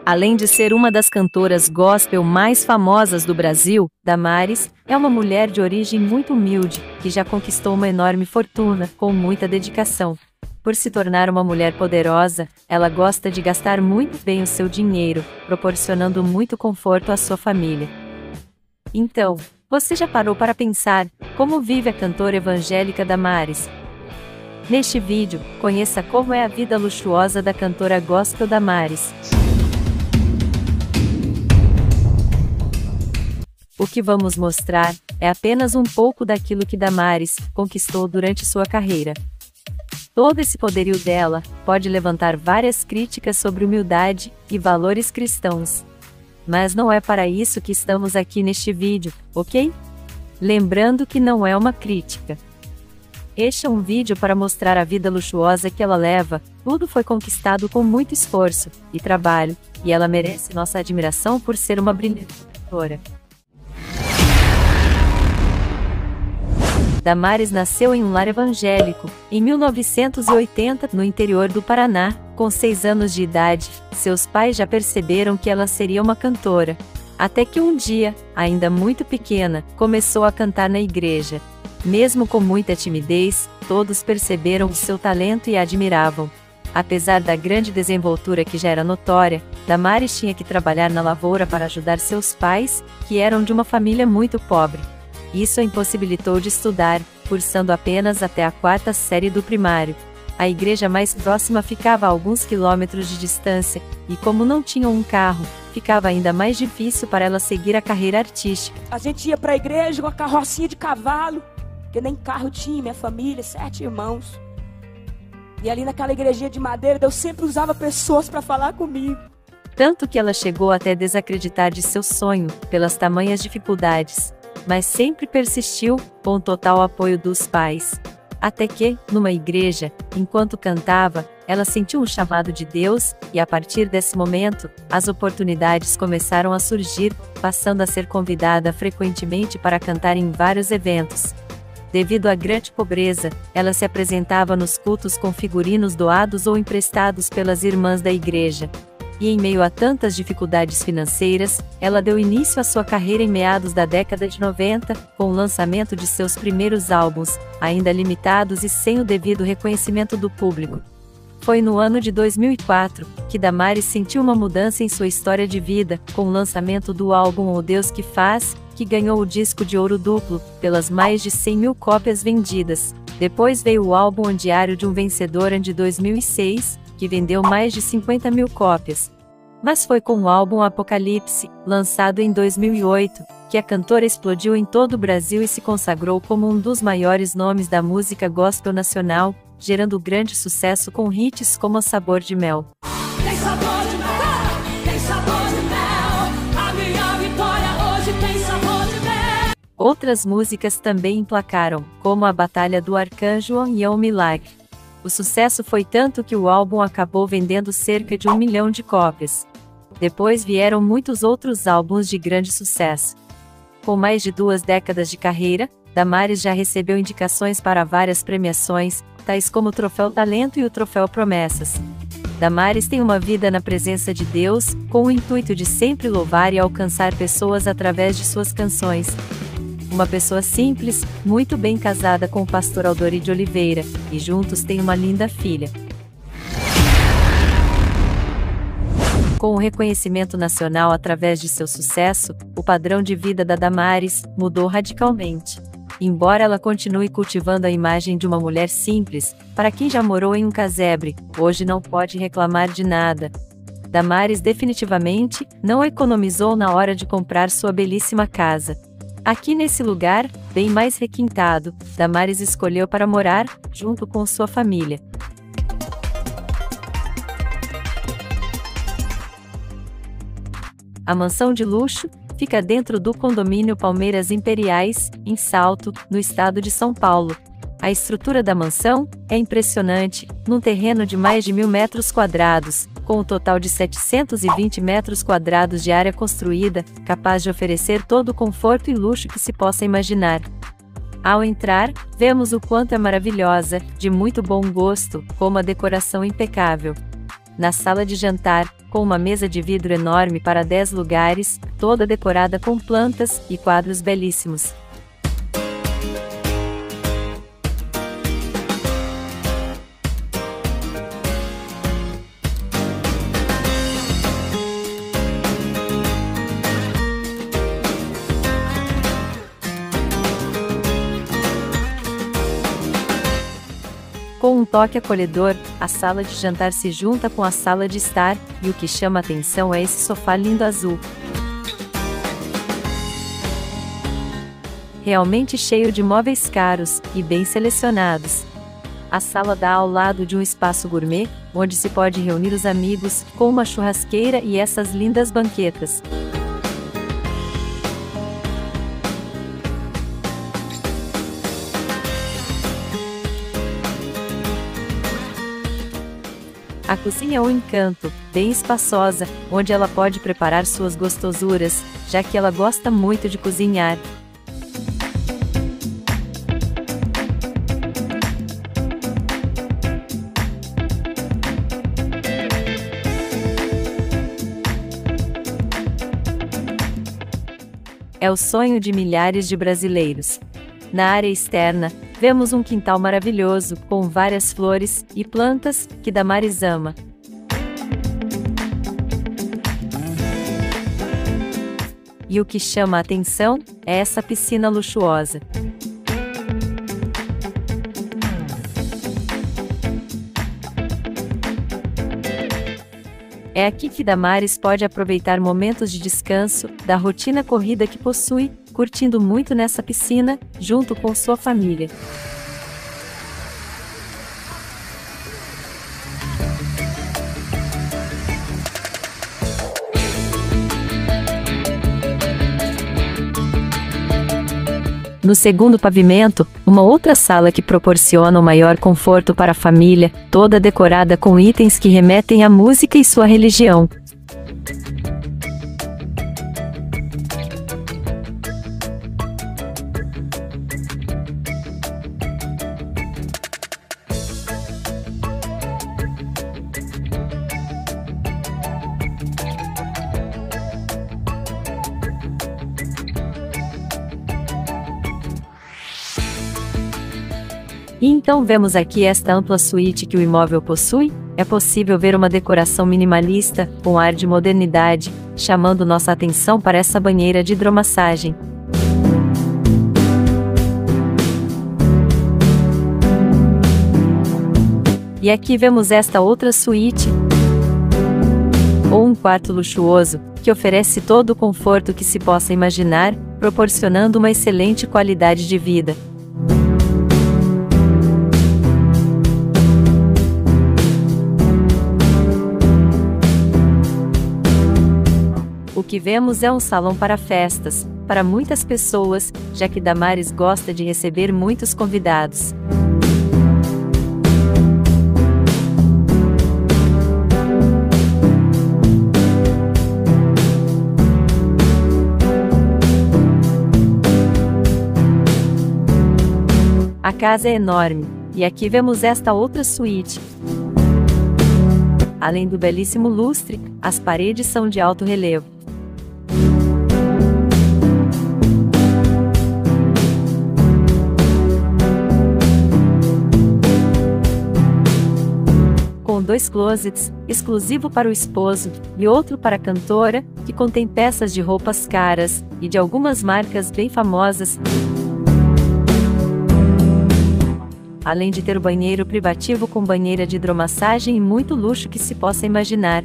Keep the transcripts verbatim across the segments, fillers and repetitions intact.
Além de ser uma das cantoras gospel mais famosas do Brasil, Damares é uma mulher de origem muito humilde, que já conquistou uma enorme fortuna, com muita dedicação. Por se tornar uma mulher poderosa, ela gosta de gastar muito bem o seu dinheiro, proporcionando muito conforto à sua família. Então, você já parou para pensar como vive a cantora evangélica Damares? Neste vídeo, conheça como é a vida luxuosa da cantora gospel Damares. O que vamos mostrar é apenas um pouco daquilo que Damares conquistou durante sua carreira. Todo esse poderio dela pode levantar várias críticas sobre humildade e valores cristãos. Mas não é para isso que estamos aqui neste vídeo, ok? Lembrando que não é uma crítica. Este é um vídeo para mostrar a vida luxuosa que ela leva. Tudo foi conquistado com muito esforço e trabalho, e ela merece nossa admiração por ser uma brilhante cantora. Damares nasceu em um lar evangélico, em mil novecentos e oitenta, no interior do Paraná. Com seis anos de idade, seus pais já perceberam que ela seria uma cantora. Até que um dia, ainda muito pequena, começou a cantar na igreja. Mesmo com muita timidez, todos perceberam o seu talento e a admiravam. Apesar da grande desenvoltura que já era notória, Damares tinha que trabalhar na lavoura para ajudar seus pais, que eram de uma família muito pobre. Isso a impossibilitou de estudar, cursando apenas até a quarta série do primário. A igreja mais próxima ficava a alguns quilômetros de distância, e como não tinham um carro, ficava ainda mais difícil para ela seguir a carreira artística. A gente ia para a igreja com a carrocinha de cavalo, porque nem carro tinha, minha família, sete irmãos. E ali naquela igrejinha de madeira, Deus sempre usava pessoas para falar comigo. Tanto que ela chegou até desacreditar de seu sonho, pelas tamanhas dificuldades. Mas sempre persistiu, com o total apoio dos pais. Até que, numa igreja, enquanto cantava, ela sentiu um chamado de Deus, e a partir desse momento, as oportunidades começaram a surgir, passando a ser convidada frequentemente para cantar em vários eventos. Devido à grande pobreza, ela se apresentava nos cultos com figurinos doados ou emprestados pelas irmãs da igreja. E em meio a tantas dificuldades financeiras, ela deu início à sua carreira em meados da década de noventa, com o lançamento de seus primeiros álbuns, ainda limitados e sem o devido reconhecimento do público. Foi no ano de dois mil e quatro, que Damares sentiu uma mudança em sua história de vida, com o lançamento do álbum O Deus que Faz, que ganhou o disco de ouro duplo, pelas mais de cem mil cópias vendidas. Depois veio o álbum O Diário de um Vencedor de dois mil e seis, que vendeu mais de cinquenta mil cópias. Mas foi com o álbum Apocalipse, lançado em dois mil e oito, que a cantora explodiu em todo o Brasil e se consagrou como um dos maiores nomes da música gospel nacional, gerando grande sucesso com hits como Sabor de Mel. Tem sabor de mel, tem sabor de mel, a minha vitória hoje tem sabor de mel. Outras músicas também emplacaram, como A Batalha do Arcanjo e O Milagre. O sucesso foi tanto que o álbum acabou vendendo cerca de um milhão de cópias. Depois vieram muitos outros álbuns de grande sucesso. Com mais de duas décadas de carreira, Damares já recebeu indicações para várias premiações, tais como o Troféu Talento e o Troféu Promessas. Damares tem uma vida na presença de Deus, com o intuito de sempre louvar e alcançar pessoas através de suas canções. Uma pessoa simples, muito bem casada com o pastor Aldori de Oliveira, e juntos têm uma linda filha. Com o reconhecimento nacional através de seu sucesso, o padrão de vida da Damares mudou radicalmente. Embora ela continue cultivando a imagem de uma mulher simples, para quem já morou em um casebre, hoje não pode reclamar de nada. Damares definitivamente não economizou na hora de comprar sua belíssima casa. Aqui nesse lugar, bem mais requintado, Damares escolheu para morar, junto com sua família. A mansão de luxo fica dentro do condomínio Palmeiras Imperiais, em Salto, no estado de São Paulo. A estrutura da mansão é impressionante, num terreno de mais de mil metros quadrados, com um total de setecentos e vinte metros quadrados de área construída, capaz de oferecer todo o conforto e luxo que se possa imaginar. Ao entrar, vemos o quanto é maravilhosa, de muito bom gosto, com uma decoração impecável. Na sala de jantar, com uma mesa de vidro enorme para dez lugares, toda decorada com plantas e quadros belíssimos. Com um toque acolhedor, a sala de jantar se junta com a sala de estar, e o que chama atenção é esse sofá lindo azul. Realmente cheio de móveis caros e bem selecionados. A sala dá ao lado de um espaço gourmet, onde se pode reunir os amigos, com uma churrasqueira e essas lindas banquetas. A cozinha é um encanto, bem espaçosa, onde ela pode preparar suas gostosuras, já que ela gosta muito de cozinhar. É o sonho de milhares de brasileiros. Na área externa, vemos um quintal maravilhoso, com várias flores e plantas, que Damares ama. E o que chama a atenção é essa piscina luxuosa. É aqui que Damares pode aproveitar momentos de descanso, da rotina corrida que possui, curtindo muito nessa piscina, junto com sua família. No segundo pavimento, uma outra sala que proporciona um maior conforto para a família, toda decorada com itens que remetem à música e sua religião. E então vemos aqui esta ampla suíte que o imóvel possui. É possível ver uma decoração minimalista, com ar de modernidade, chamando nossa atenção para essa banheira de hidromassagem. E aqui vemos esta outra suíte, ou um quarto luxuoso, que oferece todo o conforto que se possa imaginar, proporcionando uma excelente qualidade de vida. O que vemos é um salão para festas, para muitas pessoas, já que Damares gosta de receber muitos convidados. A casa é enorme, e aqui vemos esta outra suíte. Além do belíssimo lustre, as paredes são de alto relevo. Com dois closets, exclusivo para o esposo, e outro para a cantora, que contém peças de roupas caras, e de algumas marcas bem famosas. Além de ter o banheiro privativo com banheira de hidromassagem e muito luxo que se possa imaginar.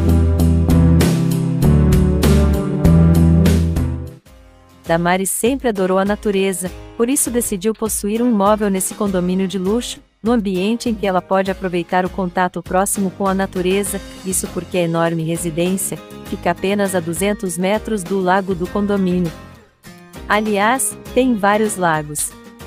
Damares sempre adorou a natureza, por isso decidiu possuir um imóvel nesse condomínio de luxo, no ambiente em que ela pode aproveitar o contato próximo com a natureza, isso porque a enorme residência fica apenas a duzentos metros do lago do condomínio. Aliás, tem vários lagos.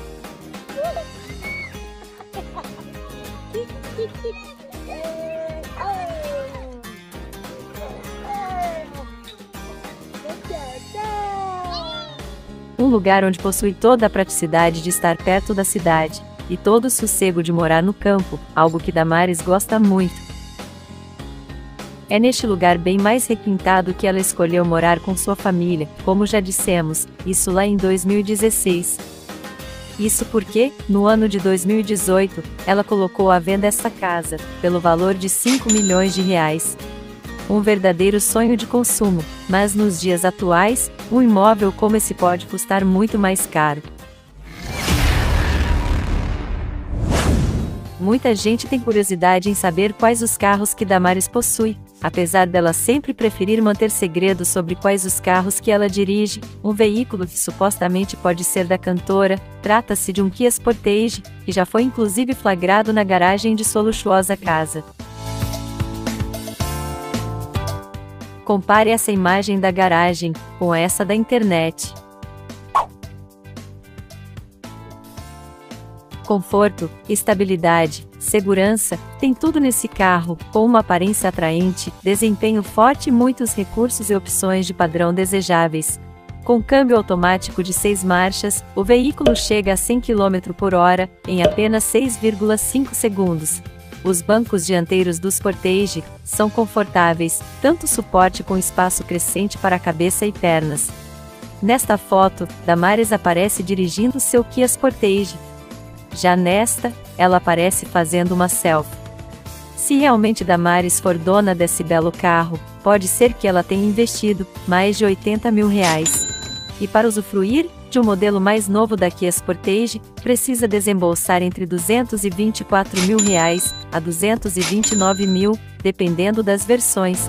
Um lugar onde possui toda a praticidade de estar perto da cidade, e todo o sossego de morar no campo, algo que Damares gosta muito. É neste lugar bem mais requintado que ela escolheu morar com sua família, como já dissemos, isso lá em dois mil e dezesseis. Isso porque, no ano de dois mil e dezoito, ela colocou à venda esta casa, pelo valor de cinco milhões de reais. Um verdadeiro sonho de consumo, mas nos dias atuais, um imóvel como esse pode custar muito mais caro. Muita gente tem curiosidade em saber quais os carros que Damares possui, apesar dela sempre preferir manter segredo sobre quais os carros que ela dirige. Um veículo que supostamente pode ser da cantora, trata-se de um Kia Sportage, que já foi inclusive flagrado na garagem de sua luxuosa casa. Compare essa imagem da garagem com essa da internet. Conforto, estabilidade, segurança, tem tudo nesse carro, com uma aparência atraente, desempenho forte e muitos recursos e opções de padrão desejáveis. Com câmbio automático de seis marchas, o veículo chega a cem quilômetros por hora, em apenas seis vírgula cinco segundos. Os bancos dianteiros do Sportage são confortáveis, tanto suporte com espaço crescente para a cabeça e pernas. Nesta foto, Damares aparece dirigindo seu Kia Sportage. Já nesta, ela aparece fazendo uma selfie. Se realmente Damares for dona desse belo carro, pode ser que ela tenha investido mais de oitenta mil reais. E para usufruir de um modelo mais novo da Kia Sportage, precisa desembolsar entre duzentos e vinte e quatro mil reais a duzentos e vinte e nove mil, dependendo das versões.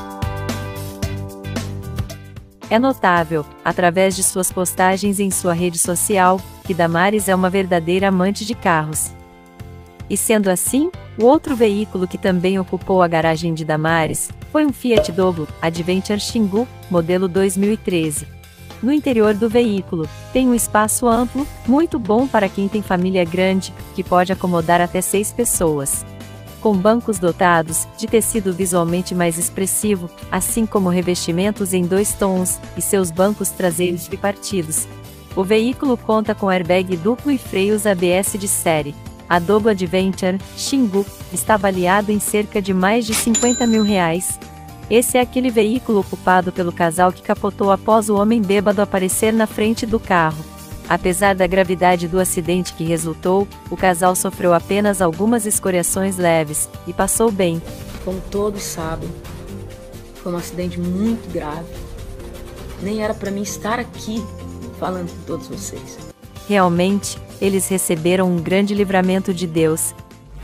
É notável, através de suas postagens em sua rede social, que Damares é uma verdadeira amante de carros. E sendo assim, o outro veículo que também ocupou a garagem de Damares foi um Fiat Doblò Adventure Xingu, modelo dois mil e treze. No interior do veículo, tem um espaço amplo, muito bom para quem tem família grande, que pode acomodar até seis pessoas. Com bancos dotados de tecido visualmente mais expressivo, assim como revestimentos em dois tons, e seus bancos traseiros bipartidos. O veículo conta com airbag duplo e freios A B S de série. A Doblò Adventure Xingu está avaliado em cerca de mais de cinquenta mil reais. Esse é aquele veículo ocupado pelo casal que capotou após o homem bêbado aparecer na frente do carro. Apesar da gravidade do acidente que resultou, o casal sofreu apenas algumas escoriações leves e passou bem. Como todos sabem, foi um acidente muito grave. Nem era para mim estar aqui falando com todos vocês. Realmente, eles receberam um grande livramento de Deus.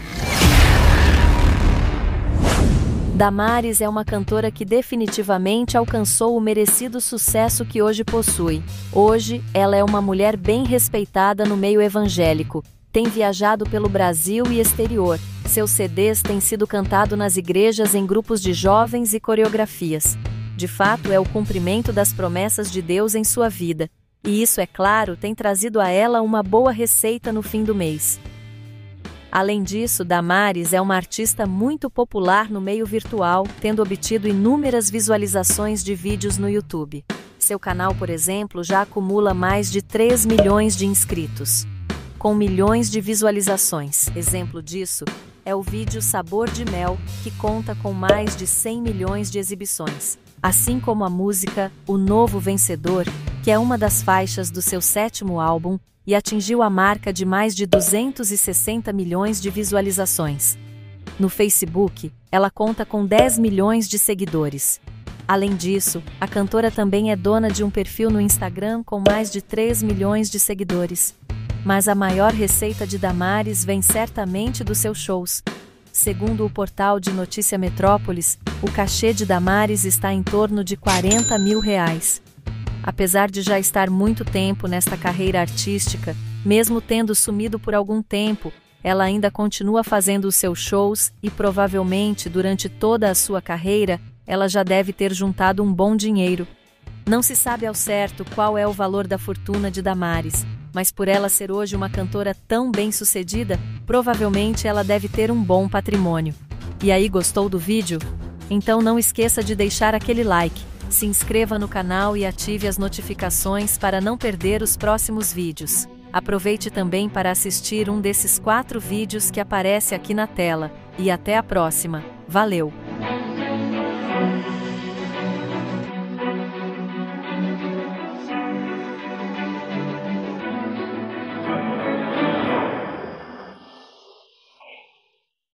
Damares é uma cantora que definitivamente alcançou o merecido sucesso que hoje possui. Hoje, ela é uma mulher bem respeitada no meio evangélico. Tem viajado pelo Brasil e exterior. Seus C Ds têm sido cantados nas igrejas em grupos de jovens e coreografias. De fato, é o cumprimento das promessas de Deus em sua vida. E isso, é claro, tem trazido a ela uma boa receita no fim do mês. Além disso, Damares é uma artista muito popular no meio virtual, tendo obtido inúmeras visualizações de vídeos no YouTube. Seu canal, por exemplo, já acumula mais de três milhões de inscritos, com milhões de visualizações. Exemplo disso é o vídeo Sabor de Mel, que conta com mais de cem milhões de exibições, assim como a música O Novo Vencedor, que é uma das faixas do seu sétimo álbum, e atingiu a marca de mais de duzentos e sessenta milhões de visualizações. No Facebook, ela conta com dez milhões de seguidores. Além disso, a cantora também é dona de um perfil no Instagram com mais de três milhões de seguidores. Mas a maior receita de Damares vem certamente dos seus shows. Segundo o portal de notícia Metrópolis, o cachê de Damares está em torno de quarenta mil reais. Apesar de já estar muito tempo nesta carreira artística, mesmo tendo sumido por algum tempo, ela ainda continua fazendo os seus shows e provavelmente durante toda a sua carreira, ela já deve ter juntado um bom dinheiro. Não se sabe ao certo qual é o valor da fortuna de Damares, mas por ela ser hoje uma cantora tão bem-sucedida, provavelmente ela deve ter um bom patrimônio. E aí, gostou do vídeo? Então não esqueça de deixar aquele like. Se inscreva no canal e ative as notificações para não perder os próximos vídeos. Aproveite também para assistir um desses quatro vídeos que aparece aqui na tela. E até a próxima. Valeu! Música